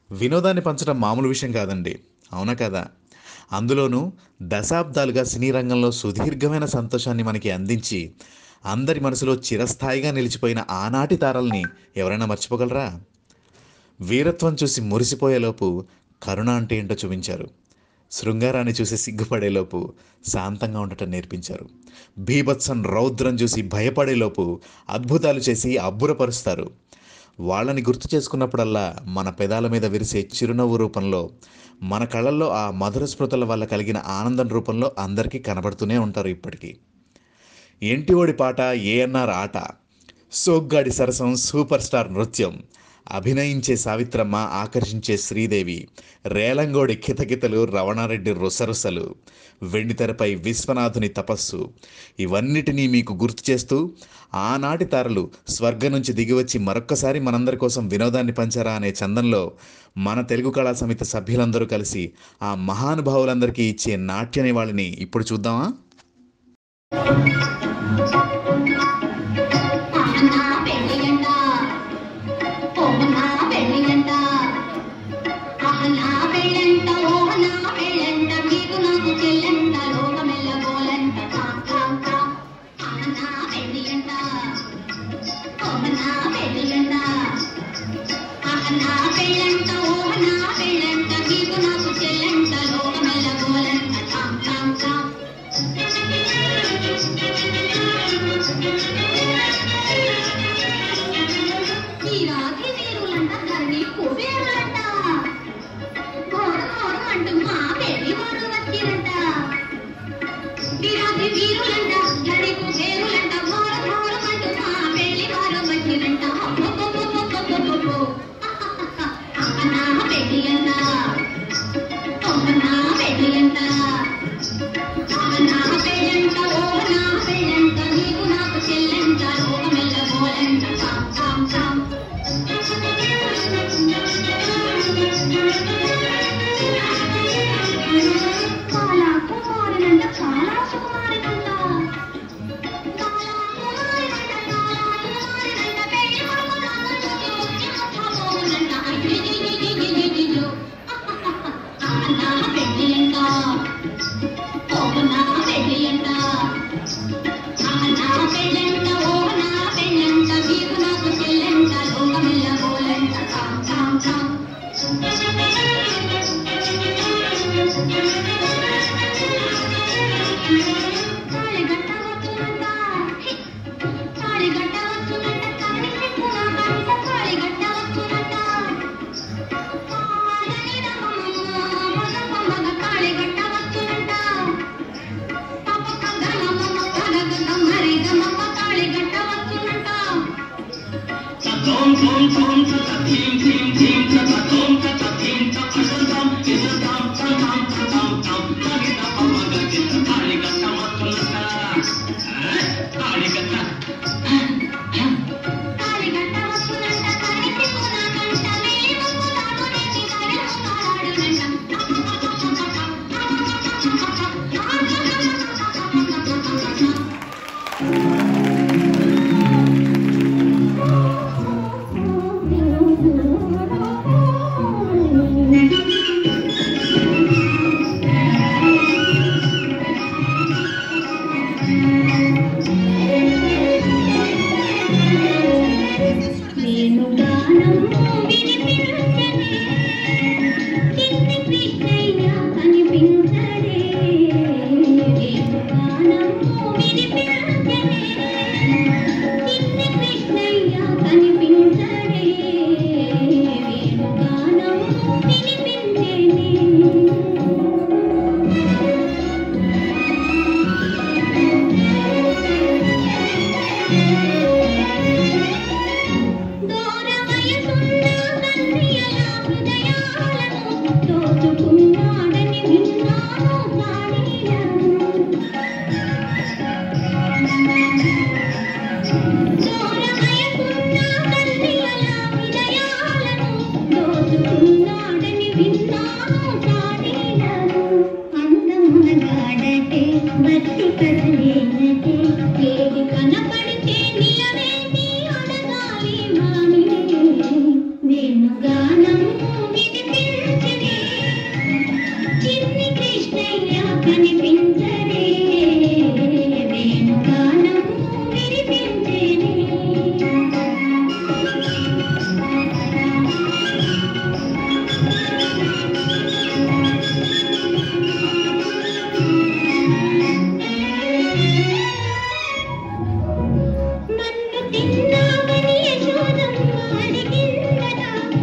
వినోదాన్ని పంచడం మామూలు విషయం కాదండి. అవునా కదా? అందులోనూ దశాబ్దాలుగా సినీ రంగంలో సుదీర్ఘమైన సంతోషాన్ని మనకి అందించి, అందరి మనసులో చిరస్థాయిగా నిలిచిపోయిన ఆనాటి తారల్ని ఎవరైనా మర్చిపోగలరా? వీరత్వం చూసి మురిసిపోయేలోపు కరుణ అంటే ఏంటో చూపించారు. శృంగారాన్ని చూసి సిగ్గుపడేలోపు శాంతంగా ఉండటం నేర్పించారు. బీభత్సం రౌద్రం చూసి భయపడేలోపు అద్భుతాలు చేసి అబ్బురపరుస్తారు. వాళ్ళని గుర్తు చేసుకున్నప్పుడల్లా మన పెదాల మీద విరిసే చిరునవ్వు రూపంలో, మన కళ్ళల్లో ఆ మధుర స్మృతుల వల్ల కలిగిన ఆనందం రూపంలో అందరికీ కనబడుతూనే ఉంటారు ఇప్పటికీ. ఎంటివోడి పాట, ఏఎన్నార్ ఆట, సోగ్గాడి సరసం, సూపర్ స్టార్ నృత్యం, అభినయించే సావిత్రమ్మ, ఆకర్షించే శ్రీదేవి, రేలంగోడి కితకితలు, రవణారెడ్డి రుసరుసలు, వెండితెరపై విశ్వనాథుని తపస్సు, ఇవన్నిటినీ మీకు గుర్తు చేస్తూ ఆనాటి తారలు స్వర్గం నుంచి దిగివచ్చి మరొక్కసారి మనందరి కోసం వినోదాన్ని పంచారా అనే చందంలో మన తెలుగు కళా సమితి సభ్యులందరూ కలిసి ఆ మహానుభావులందరికీ ఇచ్చే నాట్య నివాళిని ఇప్పుడు చూద్దామా? నేను గానం విని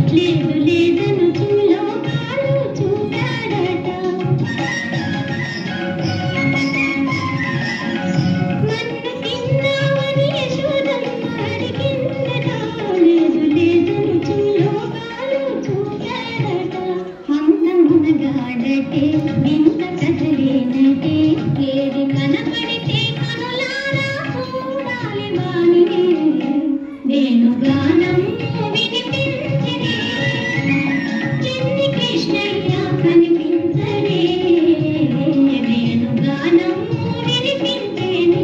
లేదు లేదను లోకాలు చూపాడట. మన్ను తిన్నావని యశోదమ్మ అడిగిందట. లేదు లేదను లోకాలు చూపాడట. అంతమునగాడటే వింత కథలేనటే ఏది కనపడితే కనులారా చూడాలి వానినే. వేణుగానం వినిపించనే చిన్ని కృష్ణయ్య కనిపించనే. వేణుగానం వినిపించనే.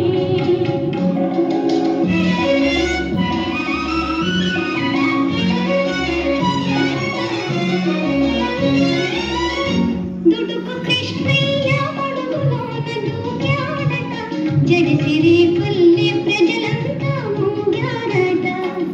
దుడుకు కృష్ణయ్య పొడుగులోన దూకాడట. జడిసిరి పల్లె ప్రజలంతా మూగారట.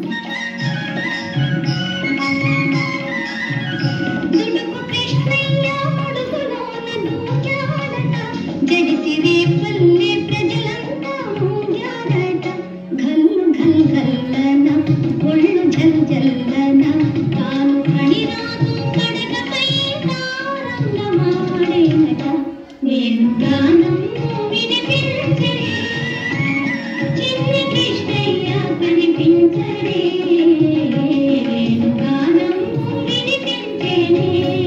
దుడుకు కృష్ణయ్య పొడుగులోన దూకాడట. జడిసిరి పల్లె ప్రజలంతా మూగారట. గల్లు గల్ గల్లన ఒళ్ళు జల్ జల్లన తాను కడిరాదు కడగపై తారంగమాడేనట. వేణుగానం వినిపించే చిన్ని కృష్ణయ్య కనిపించడే. వేణుగానం వినిపించనే.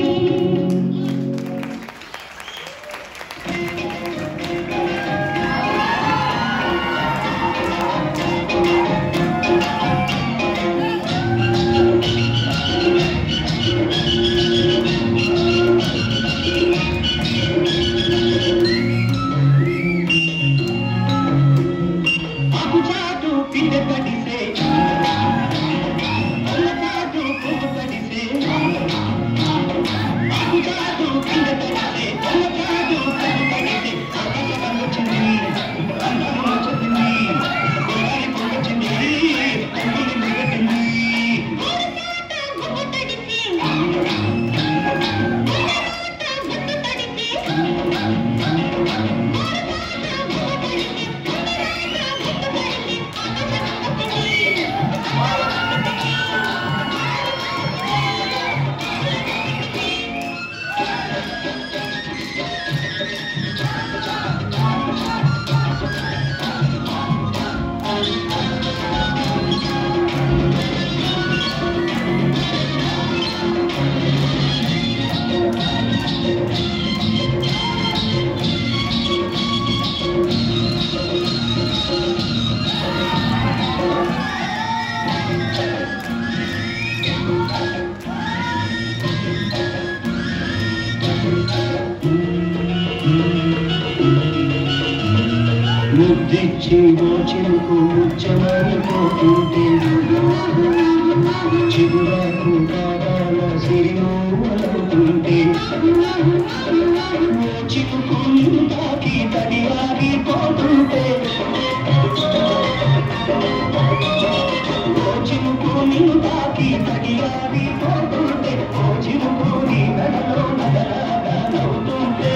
ముద్దిచ్చి గోచిలకు ముచ్చమనిపోతుంటే చిగురాకు కాదాల సిరిమూలవుతుంటే చిక్కుకుని తాకి తడియారిపోతుంటే చిక్కుకుని తాకి తడియారిపోతుంటే చిక్కుకుని నడలో నడలాగా నవ్వుతుంటే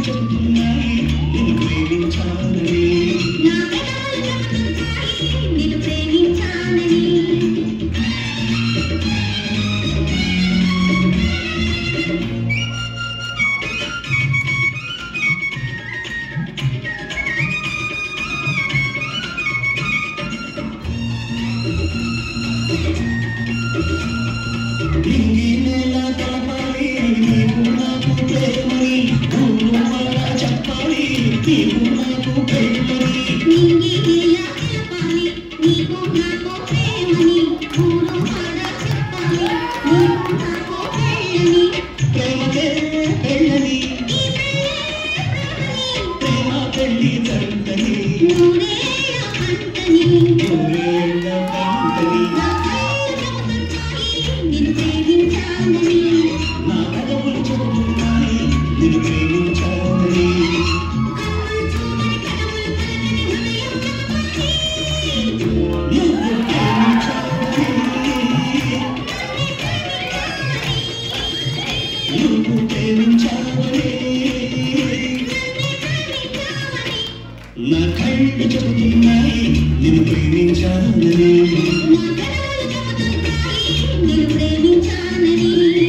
చెబుతున్నాయి నిన్ను ప్రేమించాలని. నా పెదవులు చెబుతున్నాయి నిన్ను ప్రేమించాలని. నింగి నేల కలపాలి నీవు నాకు ప్రేమని, ఊరు వల్ల చెప్పాలి నీవు నాకు ప్రేమని. నింగి నేల కలపాలి నీకు నాకు ప్రేమని, ఊరు వాడ చెప్పాలి నీకు నాకు పెళ్ళని. ప్రేమకే పెళ్ళని, ప్రేమ పెళ్ళి జంటని, నూరేళ్ళ పంటని. నూరేళ్ళ పంటని. నా కళ్ళు చెబుతున్నాయి నిన్ను ప్రేమించాలని. నా పెదవులు చెబుతున్నాయి నిన్ను ప్రేమించాలని. కళ్ళు చూడని కదవులు కలగని హృదయం చెబుతుంది నువ్వు ప్రేమించాలని, నువ్వు ప్రేమించాలని. నా కళ్ళు చెబుతున్నాయి నిన్ను ప్రేమించాలని. నా పెదవులు చెబుతున్నాయి నిన్ను ప్రేమించాలని.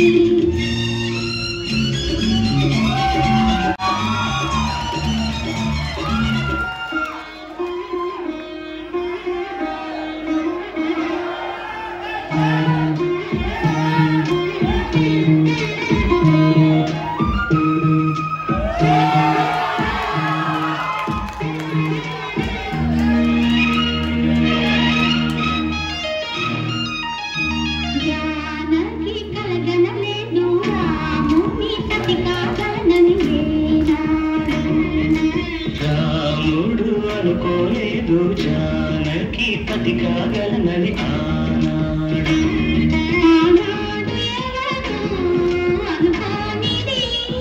జానకి కలగనలేదు రాముని సతి కాగలనని ఏనాడు. రాముడు అనుకోలేదు జానకి పతి కాగలనని ఆనాడు. ఆనాడు ఎవరు అనుకోనిది,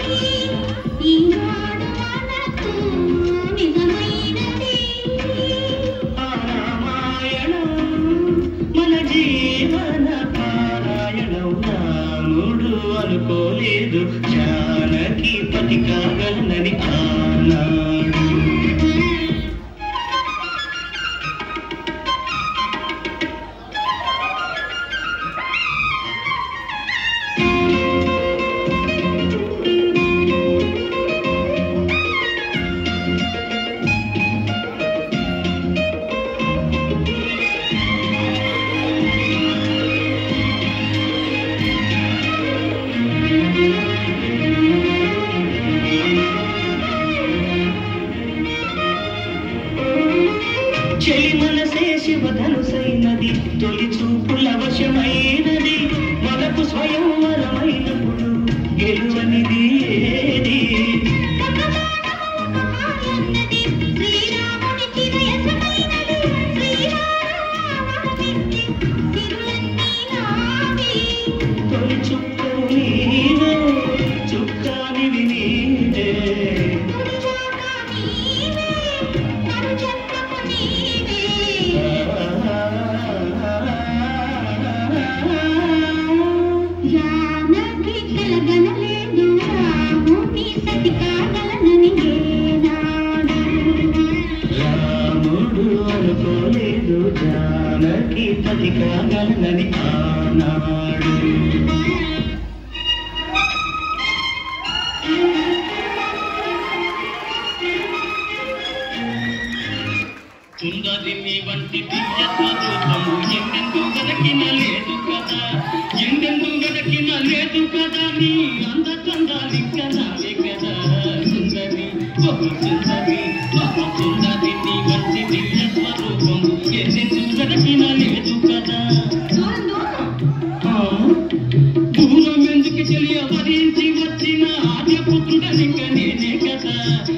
ఈనాడు మనకు నిజమైనది. ఆ రామాయణం మన జీవన పారాయణం. రాముడు అనుకోలేదు జానకి పతి కాగలనని ఆనాడు. చెలి మనసే శివధనుసైనది, తొలి చూపుల వశమైనది, మనకు స్వయం వరమైనప్పుడు గెలువనిది ఏది. అన్నది శ్రీరాముని చిరయసమైనది, శ్రీరామవరమిచ్చి తిరులన్నీ నావి. తొలి చుక్కవు నీవే, చుక్కానివి నీవే. తుడిచాక నీవే, మరుజన్మకు నీవే. జానకి కలగనలేదు రాముని సతి కాగలనని ఏనాడు. రాముడు అనుకోలేదు జానకి పతి కాగలనని ఆనాడు. సుందరి నీ వంటి దివ్య స్వరూపము ఎందెందు వెదకిన లేదు కదా, ఎందెందు వెదకిన లేదు కదా, నీ అంద చందాలింక నావే కదా. సుందరి బహు సుందరి బహు సుందరి నీ వంటి దివ్య స్వరూపము ఎందెందు వెదకిన లేదు కదా. దూరం ఎందుకు తెలియ వరించి వచ్చిన ఆర్యపుత్రుడనిక నేనే కదా.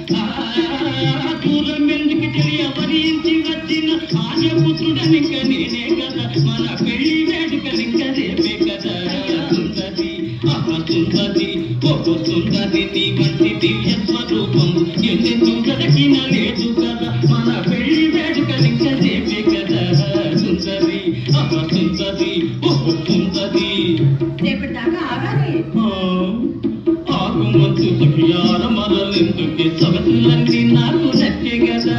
దూరం ఎందుకు తెలియ వరించి వచ్చిన ఆర్యపుత్రుడనిక నేనే కదా. మన పెళ్లి వేడుకనిక రేపే కదా. సుందరి సుందరి ఒక సుందరి నీ వంటి దివ్య స్వరూపము ఎందుకు వెదకిన లేదు కదా. మన పెళ్లి వేడుకనిక రేపే కదా. సుందరి సుందరి ఒక సుందరి. రేపటి దాకా ఆగాలి. ఆకు మంచు సఖియార మరలెందుకు సొగసులన్నీ నాకు నచ్చే కదా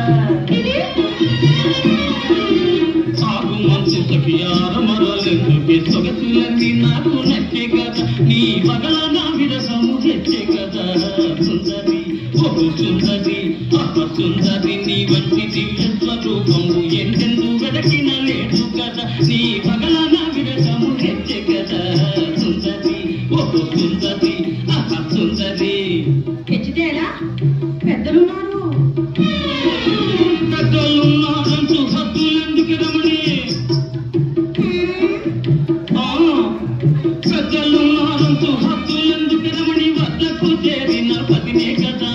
ఆగు మంచు సఖియార మరలెందుకే సొగసులన్నీ నాకు నచ్చే కదా నీ పగల నా విరసము తెచ్చే కదా సుందరి ఓ సుందరి సుందరి నీ వంటి దివ్య స్వరూపము ఎందెందు వెదకిన లేదు కదా నీ పగల నా విరసము తెచ్చే కదా సుందరి ఓ సుందరి సుందరి తెచ్చితేలా పెద్దలున్నారు పెద్దలున్నారంటూ హద్దులెందుకు రమణి పెద్దలున్నారంటూ హద్దులెందుకు రమణి వద్దకు చేరిన పతినే కదా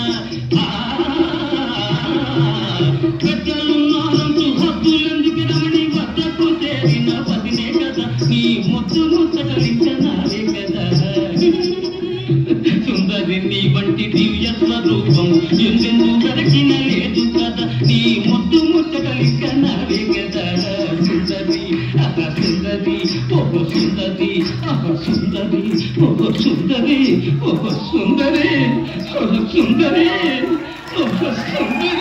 పెద్దలున్నారంటూ హద్దులెందుకు రమణి వద్దకు చేరిన పతినే కదా నీ ముద్దు ముచ్చటలించనాలే కదా సుందరి నీ వంటి దివ్య స్వరూపం ఎందెందు వెదకిన లేదు కదా నీ ముద్దు ముచ్చటలించనాలే కదా సుందరి సుందరి ఓహో సుందరి సుందరి ఓహో సుందరి ఓహో సుందరి ఓహో సుందరి ఓహో సుందరి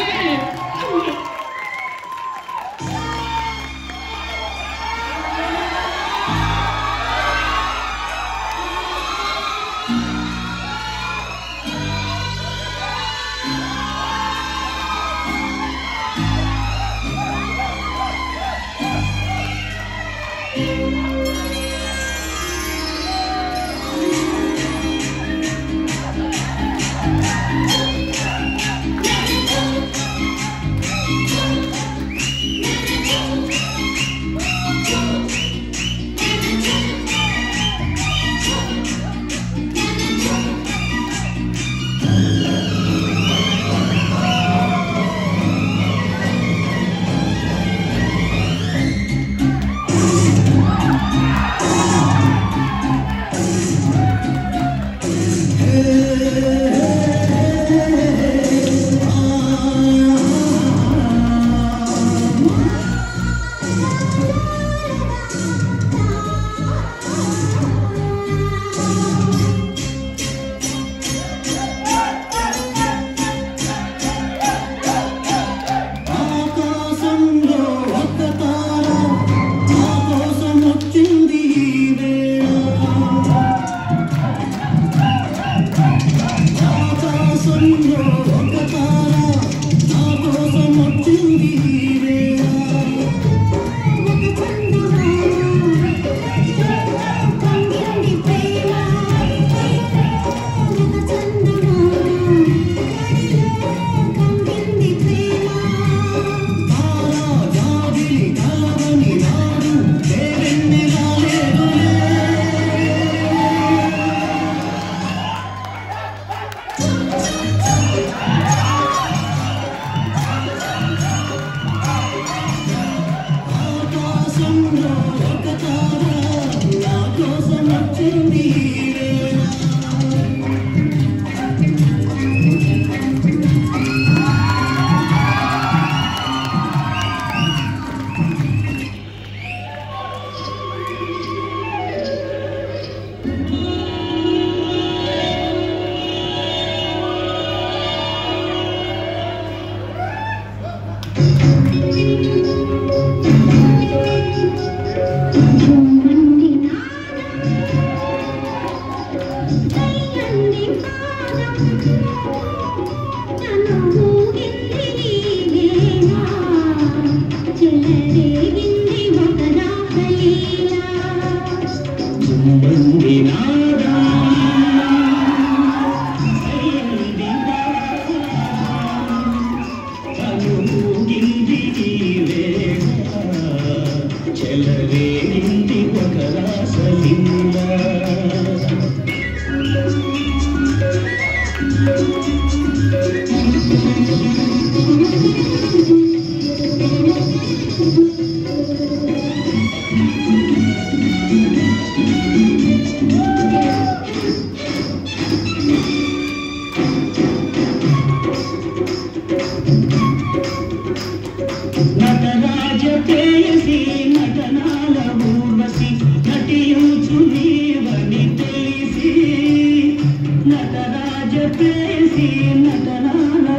నటరాజ ప్రేసి నటనాల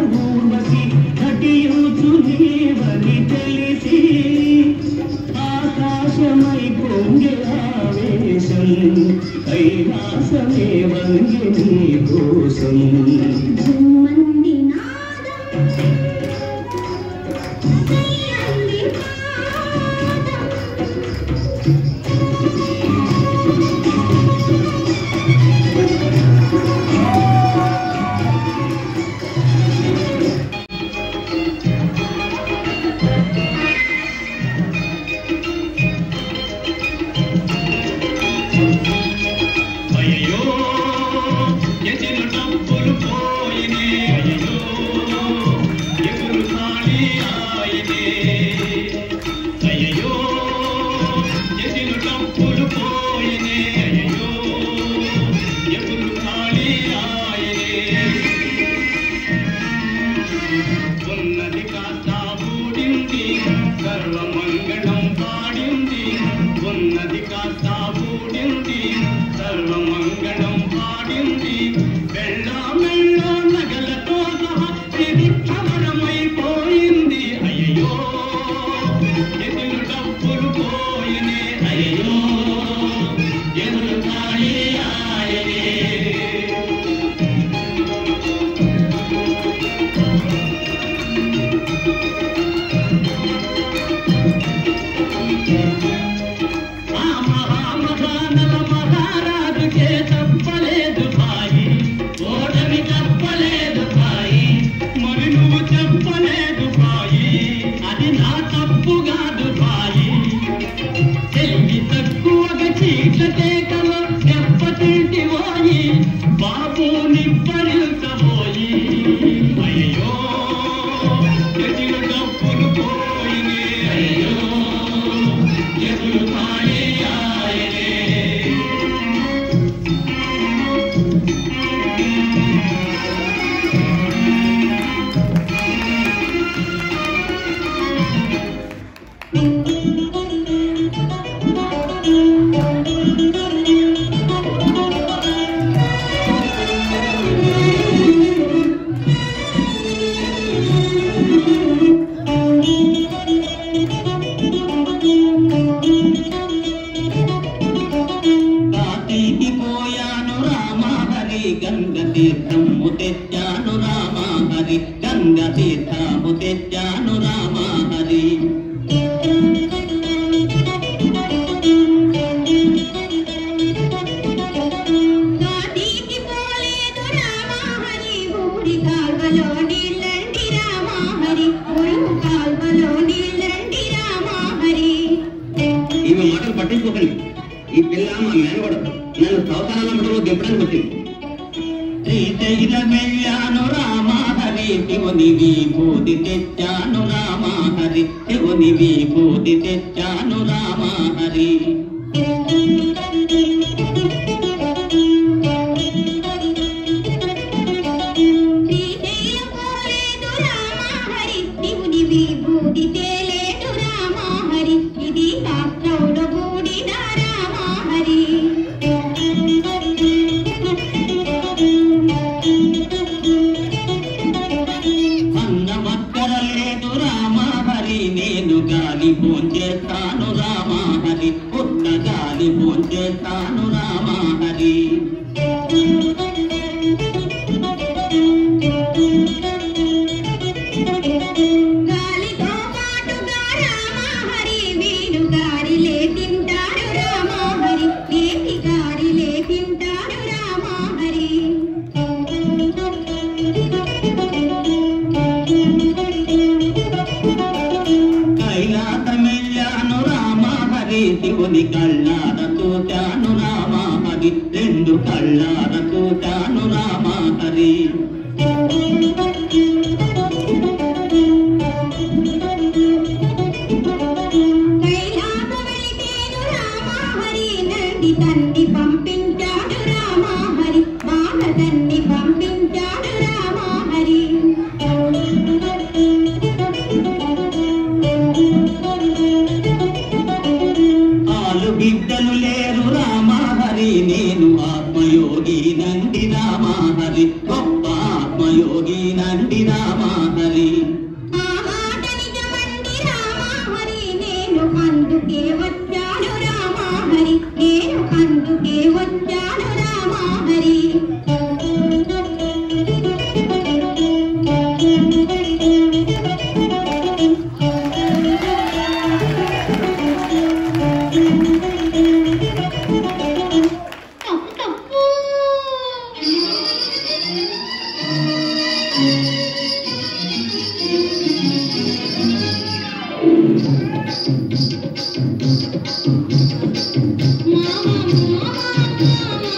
కైలాసమే వంగి నీ కోసం మంది నాదం శ్రీహరి పాదం అయ్యో ఎదిన డబ్బులు పోయినే అయ్యో ఎగురు ఖాళీ ఆయనే అయ్యో ఎదిన డబ్బులు పోయినే అయ్యో ఎగురు ఖాళీ ఆయనే ఉన్నది కాస్త ఊడింది సర్వమంగళం పాడింది ఉన్నది కాస్త ఊడింది సర్వమంగళం పాడింది మెళ్ళ మెళ్ళ నగలతో సహా ఇది క్షమరమైపోయింది అయ్యో ఎదురు డబ్బులు పోయినే అయ్యో ఎదురు ఖాళీ ఆయనే ఆ మహామహానల మహారాజుకే తప్పలేదు భాయి ఓటమి తప్పలేదు భాయి మరి నువ్వు చెప్పలేదు భాయి అది నా తప్పు కాదు భాయి తెలివి తక్కువగా చీట్ల కేకలో దెబ్బతింటి పోయి బాబు నిబ్బరించబోయి అయ్యో ఎదురు డబ్బులు పోయినే అయ్యో ఎదురు ఖాళీ ఆయనే కాశీకి పోయాను రామా హరి గంగ తీర్థము తెచ్చాను రామా హరి గంగ తీర్థము తెచ్చాను రామా హరి కాశీకి పోలేదు రామహరి ఊరి కాల్వలో నీళ్ళండి రామహరి ఊరు కాల్వలో నీళ్ళండి రామహరి ఇవి మాటలు పట్టించుకోకండి ఈ పిల్ల మా మేనగోడ నన్ను సౌతారాల మఠంలో దింపడానికి వచ్చింది శ్రీశైలం వెళ్ళాను రామా హరి శివుని విభూతి తెచ్చాను రామా హరి శివుని విభూతి తెచ్చాను రామా హరి శ్రీశైలం పోలేదు రామహరి శివుని విభూతి తేలేడు రామహరి ఇది శాస్త్రంలో కూడిన రామహరి అన్నమక్కర లేదు రామా హరి నేను గాలి భోంచేస్తాను రామా హరి పుట్ట గాలి భోంచేస్తాను రామా హరి గాలితో పాటుగా రామహరి వీడు గాలిలే తింటాడు రామహరి ఏమి గాలిలే తింటాడు రామహరి కైలాసమెళ్ళాను రామా హరి శివుని కళ్ళార చూచాను రామా హరి రెండు కళ్ళార చూచాను రామా హరి కైలాస వెళితేను రామహరి నంది తండ్రి పంపించాడు రామహరి బాల తండ్రి పంపించాడు రామహరి ఆలు బిడ్డలు లేరు రామా హరి నేను ఆత్మయోగి నంది రామా హరి గొప్ప ఆత్మయోగి నంది రామా హరి ఆ మాట నిజమండి రామహరి నేను అందుకే వచ్చాను రామహరి నేను అందుకే వచ్చాను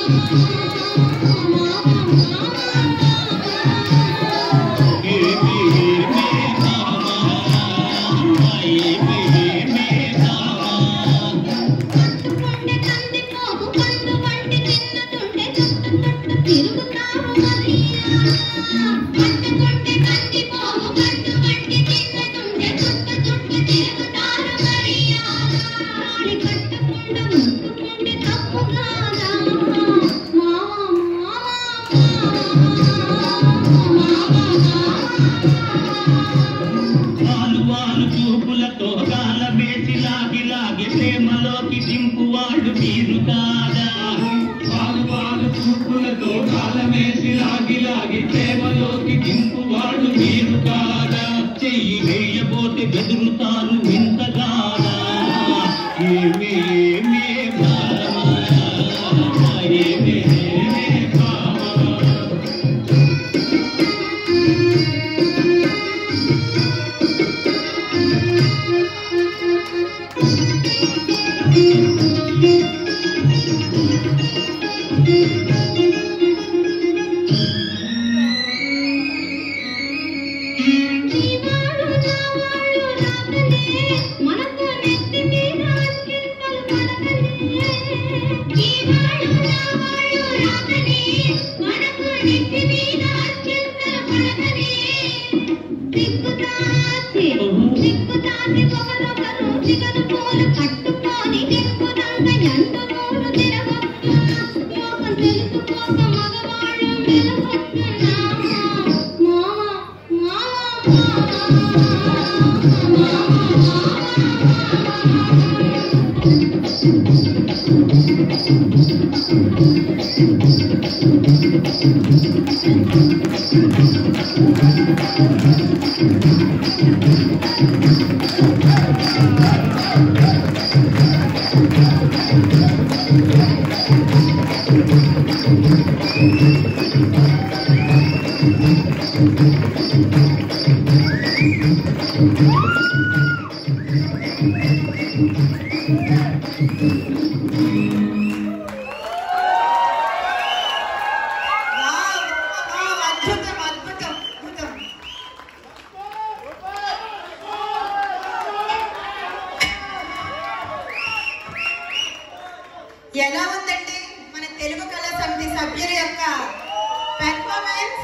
ఎలా ఉందండి మన తెలుగు కళా సమితి సభ్యుల యొక్క పెర్ఫార్మెన్స్?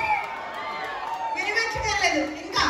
వినిపించగలేదు ఇంకా.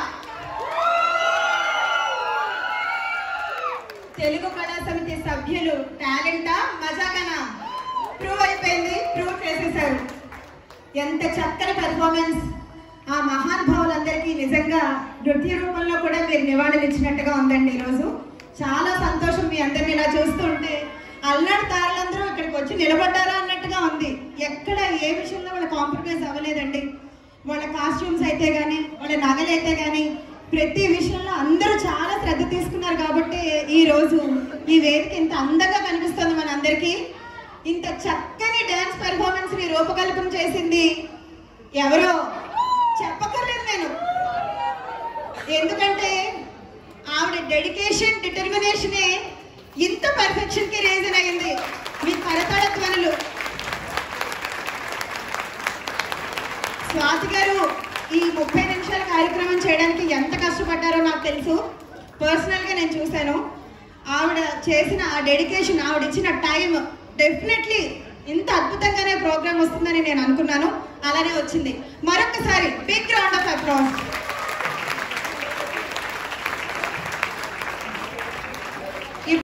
తెలుగు కళా సమితి సభ్యులు టాలెంటా మజాగానా? ప్రూవ్ అయిపోయింది, ప్రూవ్ చేసేసారు. ఎంత చక్కని పెర్ఫార్మెన్స్! ఆ మహానుభావులందరికీ నిజంగా నృత్య రూపంలో కూడా మీరు నివాళులు ఇచ్చినట్టుగా ఉందండి ఈరోజు. చాలా సంతోషం మీ అందరిని ఇలా చూస్తుంటే. అల్లడి తారలందరూ ఇక్కడికి వచ్చి నిలబడ్డారా అన్నట్టుగా ఉంది. ఎక్కడ ఏ విషయంలో వాళ్ళ కాంప్రమైజ్ అవ్వలేదండి. వాళ్ళ కాస్ట్యూమ్స్ అయితే కానీ, వాళ్ళ నగలు అయితే కానీ, ప్రతి విషయంలో అందరూ చాలా శ్రద్ధ తీసుకున్నారు. కాబట్టి ఈరోజు ఈ వేదిక ఇంత అందంగా కనిపిస్తుంది మనందరికీ. ఇంత చక్కని డ్యాన్స్ పెర్ఫార్మెన్స్ని రూపకల్పన చేసింది ఎవరో చెప్పక్కర్లేదు నేను. ఎందుకంటే ఆవిడ డెడికేషన్, డిటర్మినేషనే ఇంత పర్ఫెక్షన్కి రీజన్ అయింది. మీ కరతాళ ధ్వనులు. స్వాతి గారు ఈ 30 నిమిషాల కార్యక్రమం చేయడానికి ఎంత కష్టపడ్డారో నాకు తెలుసు. పర్సనల్గా నేను చూశాను. ఆవిడ చేసిన ఆ డెడికేషన్, ఆవిడ ఇచ్చిన టైం, డెఫినెట్లీ ఇంత అద్భుతంగానే ప్రోగ్రామ్ వస్తుందని నేను అనుకున్నాను. అలానే వచ్చింది. మరొకసారి బిగ్ రౌండ్ ఆఫ్ అప్లాస్.